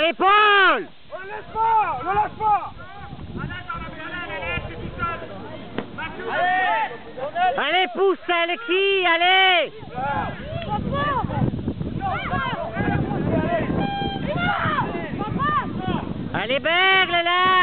Allez, Paul! On le laisse pas! On le lâche pas! Allez, pousse, Alexis, allez! Allez, Bergle, là!